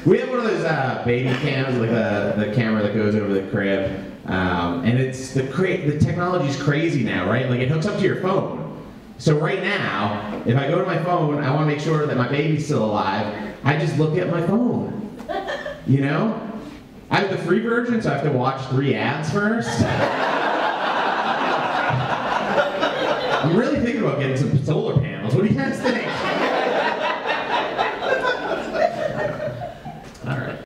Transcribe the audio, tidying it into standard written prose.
We have one of those baby cams, like the camera that goes over the crib, and it's the technology's crazy now, right? Like it hooks up to your phone. So right now, if I go to my phone, I want to make sure that my baby's still alive. I just look at my phone. You know? I have the free version, so I have to watch 3 ads first.